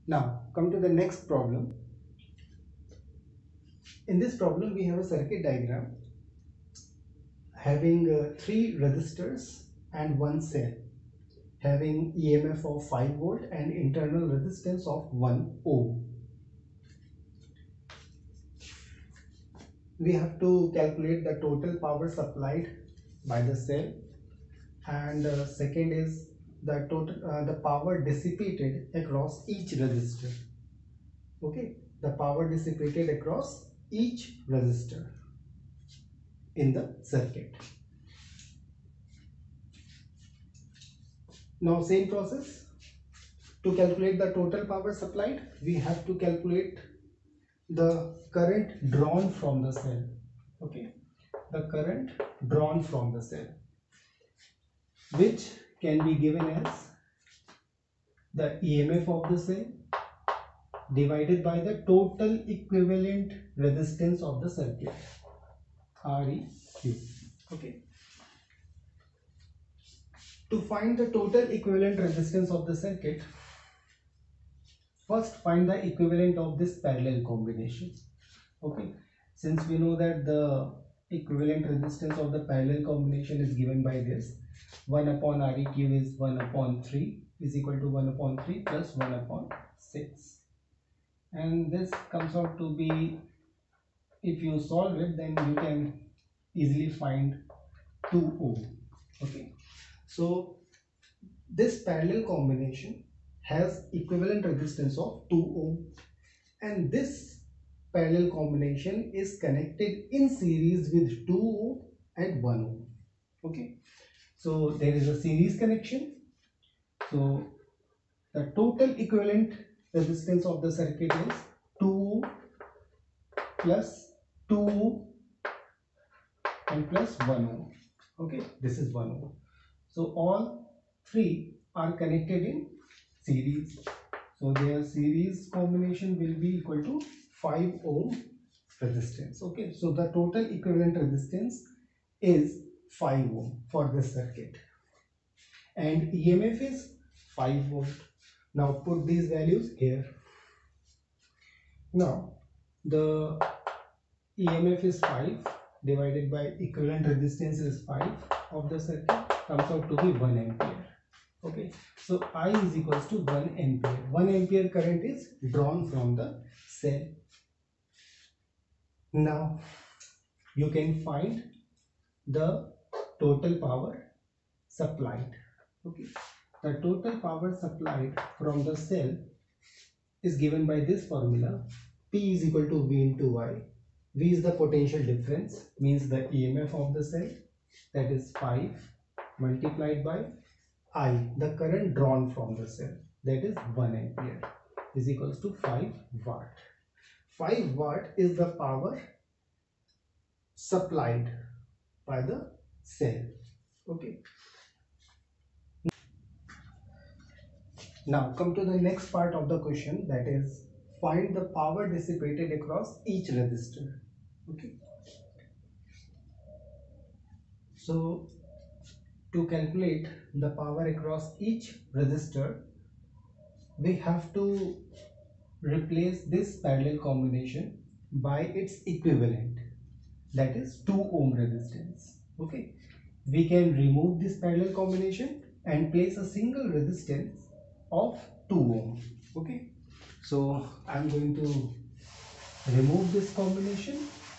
Now come to the next problem. In this problem we have a circuit diagram having three resistors and one cell having EMF of 5 volt and internal resistance of 1 ohm. We have to calculate the total power supplied by the cell, and second is the total the power dissipated across each resistor. Okay, the power dissipated across each resistor in the circuit. Now same process, to calculate the total power supplied we have to calculate the current drawn from the cell. Okay, the current drawn from the cell, which can be given as the EMF of the cell divided by the total equivalent resistance of the circuit, Req. Okay, to find the total equivalent resistance of the circuit, first find the equivalent of this parallel combination. Okay, since we know that the equivalent resistance of the parallel combination is given by this 1 upon Req is 1 upon 3 is equal to 1 upon 3 plus 1 upon 6, and this comes out to be, if you solve it then you can easily find 2 ohm. Okay, so this parallel combination has equivalent resistance of 2 ohm, and this parallel combination is connected in series with 2 ohm and 1 ohm. Okay, so there is a series connection. So the total equivalent resistance of the circuit is 2 ohm plus 2 ohm and plus 1 ohm. Okay, this is 1 ohm. So all three are connected in series. So their series combination will be equal to 5 ohm resistance. Okay, so the total equivalent resistance is 5 ohm for this circuit, and EMF is 5 volt. Now put these values here. Now the EMF is 5 divided by equivalent resistance is 5 of the circuit, comes out to be 1 ampere. Okay, so I is equals to 1 ampere. 1 ampere current is drawn from the cell. Now you can find the total power supplied. Okay, the total power supplied from the cell is given by this formula: P is equal to V into I. V is the potential difference, means the EMF of the cell, that is 5 multiplied by I, the current drawn from the cell, that is 1 ampere, is equals to 5 watt. 5 watt is the power supplied by the cell. Okay, now come to the next part of the question, that is find the power dissipated across each resistor. Okay, so to calculate the power across each resistor we have to replace this parallel combination by its equivalent, that is 2 ohm resistance. Okay, we can remove this parallel combination and place a single resistance of 2 ohm. Okay, so I'm going to remove this combination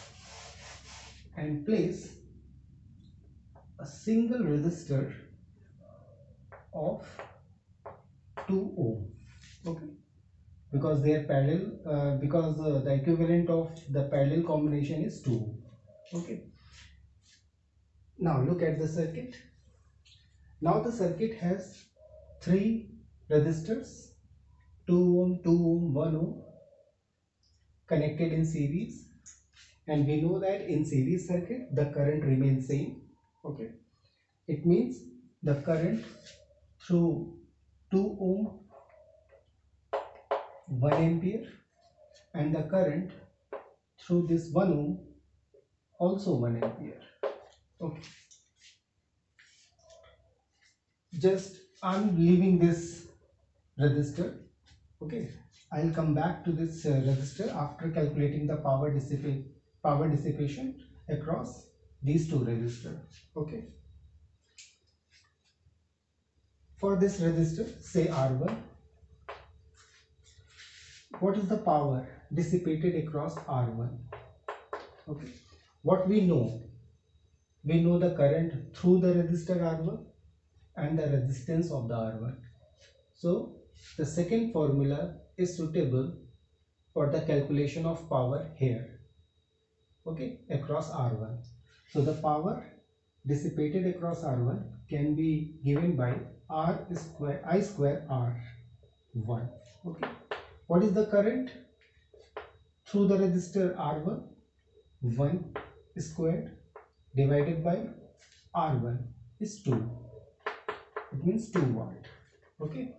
and place a single resistor of 2 ohm. Okay, because they are parallel, because the equivalent of the parallel combination is 2. Okay, now look at the circuit. Now the circuit has three resistors, 2 ohm, 2 ohm, 1 ohm, connected in series, and we know that in series circuit the current remains same. Okay, it means the current through 2 ohm 1 ampere, and the current through this 1 ohm also 1 ampere. Okay, just I'm leaving this resistor. Okay, I'll come back to this resistor after calculating the power dissipation across these two resistors. Okay. For this resistor, say R1, what is the power dissipated across R1? Okay. What we know the current through the resistor R1 and the resistance of the R1. So the second formula is suitable for the calculation of power here, okay, across R1. So the power dissipated across R1 can be given by I square R1. Okay. What is the current through the resistor R1? 1 squared divided by R1 is 2. It means 2 watt. Okay.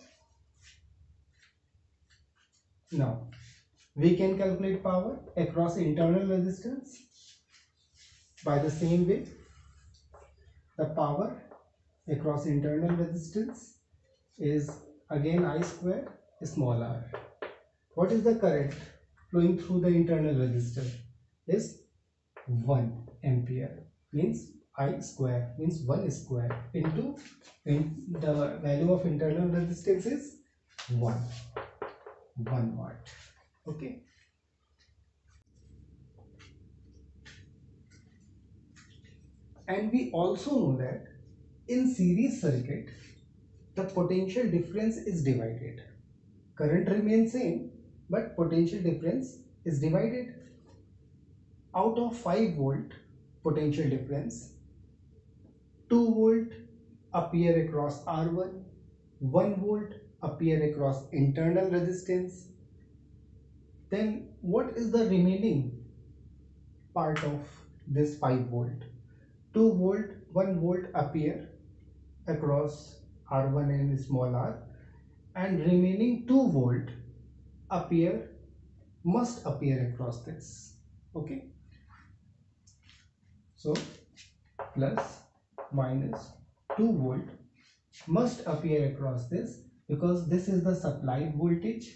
Now we can calculate power across internal resistance by the same way. The power across internal resistance is again I square small r. What is the current flowing through the internal resistor? Is 1 ampere, means I square means 1 square into the value of internal resistance is 1 watt. Okay. And we also know that in series circuit the potential difference is divided. Current remains same but potential difference is divided. Out of 5 volt potential difference, 2 volt appear across R1, 1 volt appear across internal resistance. Then what is the remaining part of this 5 volt? 2 volt, 1 volt appear across R1 and small r, and remaining 2 volt must appear across this. Okay. So plus minus 2 volt must appear across this, because this is the supply voltage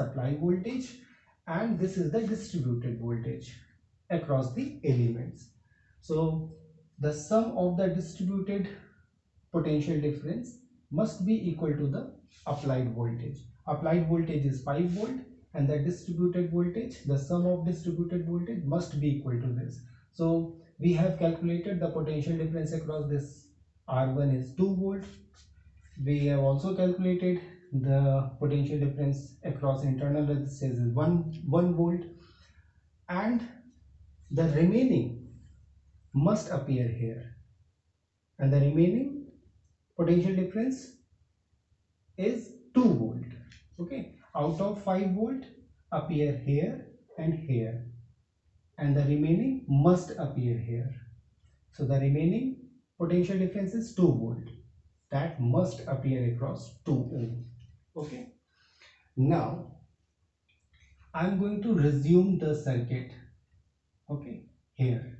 and this is the distributed voltage across the elements. So the sum of the distributed potential difference must be equal to the applied voltage. Applied voltage is 5 volt and the distributed voltage, the sum of distributed voltage must be equal to this. So we have calculated the potential difference across this R1 is 2 volt. We have also calculated the potential difference across internal resistance is 1 volt, and the remaining must appear here, and the remaining potential difference is 2 volt. Okay, out of 5 volt appear here and here, and the remaining must appear here. So the remaining potential difference is 2 volt, that must appear across 2 ohm. Okay, now I am going to resume the circuit. Okay, here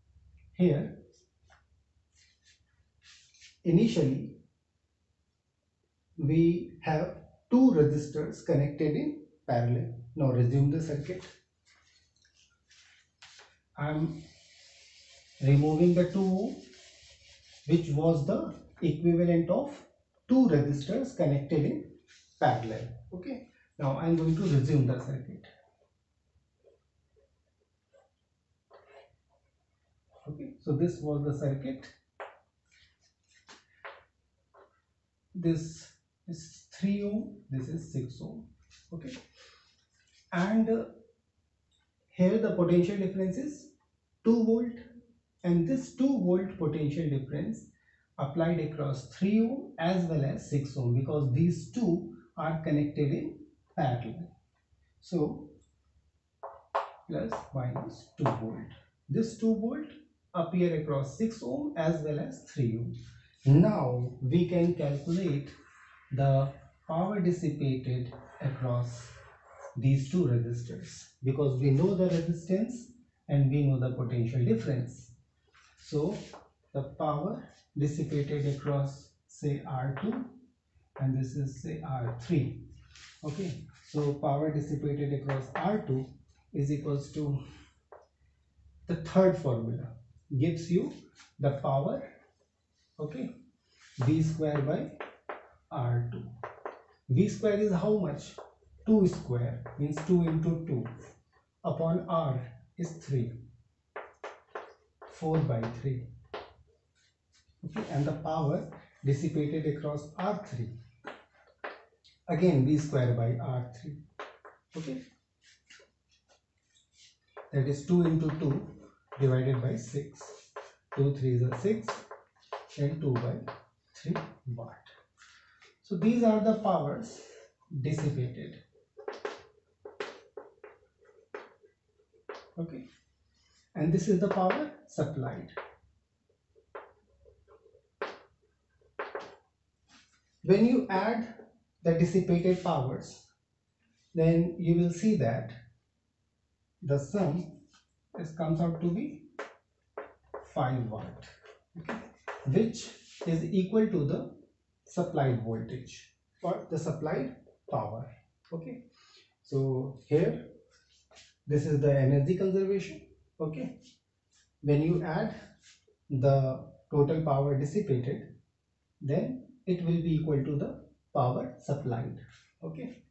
initially we have two resistors connected in parallel. Now resume the circuit. I am removing the 2 ohm, which was the equivalent of two resistors connected in parallel. Okay, now I am going to resume the circuit. Okay, so this was the circuit. This is 3 ohm, this is 6 ohm. Okay, and here the potential difference is 2 volt, and this 2 volt potential difference applied across 3 ohm as well as 6 ohm, because these two are connected in parallel. So plus minus 2 volt. This 2 volt appear across 6 ohm as well as 3 ohm. Now we can calculate the power dissipated across these two resistors, because we know the resistance and we know the potential difference. So the power dissipated across, say, R2, and this is, say, R3. Okay, so power dissipated across R2 is equals to the third formula, gives you the power, okay, V square by R2. V square is how much? 2 square means 2 into 2 upon R is 3, 4 by 3. Okay, and the power dissipated across R3, again V square by R3. Okay, that is 2 into 2 divided by 6. 2 3s are 6 and 2 by 3 watt. So these are the powers dissipated. Okay, and this is the power supplied. When you add the dissipated powers, then you will see that the sum comes out to be 5 watt, okay, which is equal to the supplied voltage or the supplied power. Okay, so here this is the energy conservation. Okay, when you add the total power dissipated, then it will be equal to the power supplied. Okay,